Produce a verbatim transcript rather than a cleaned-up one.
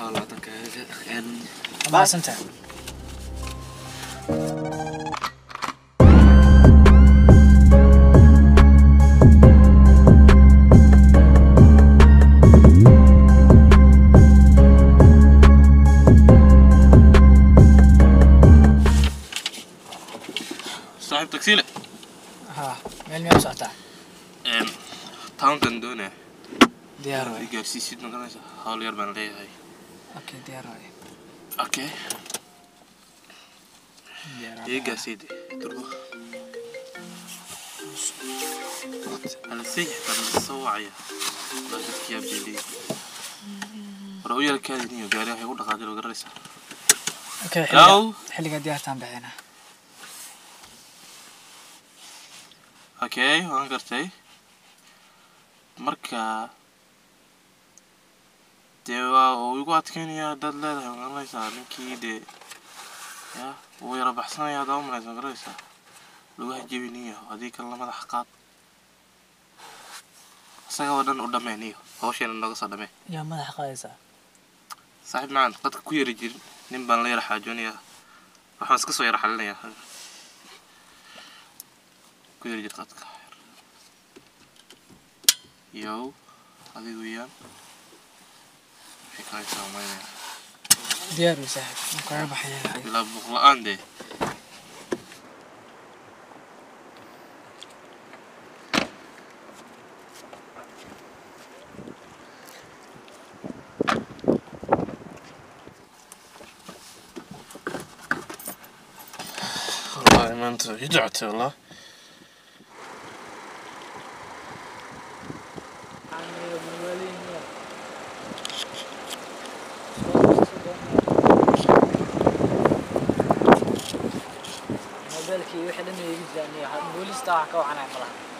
والله تك إن ما سنتها صاحب تكسيلة ها ميل ميل ساعتها إن تاون كندونة ديار واي جالسي سيد نقولنا حال يربان ليه هاي اوكي ديار واي أوكي ديار إيه جالسيدي تربو على سيح ترى الصواعية لا تكيا بجلي رؤية الكادنية قاري هيقول لك هذا الجرسة اوكي حلقة حلقة ديار تام بحينا اوكي waan gartay marka dee waa uu igu adkeynayaa dad leedahay waan garanaysaa ninkii dee ya wuu yara baxsanayaa haddaa u malaysa garanaysaa lugaha jebiniyo haddii kan la madax qaad isaga oo dhan u dhammeeniyo hawsheena nooga soo dhammee yaa madax qaadaysaa saaxiib macaan qadka ku yari jirin nin baan la yara xaajoonayaa waxaan iska soo yara xalinayaa ku yari jir qadka yow adigu weyaan maxay kaa saamaynaya diyaar wey saaxiib waan kaga baxayaa ilaa buuq la-aan dee والله ما انت يدعتي والله بالكي وحده من يجي يعني بوليس تاعك وعناك والله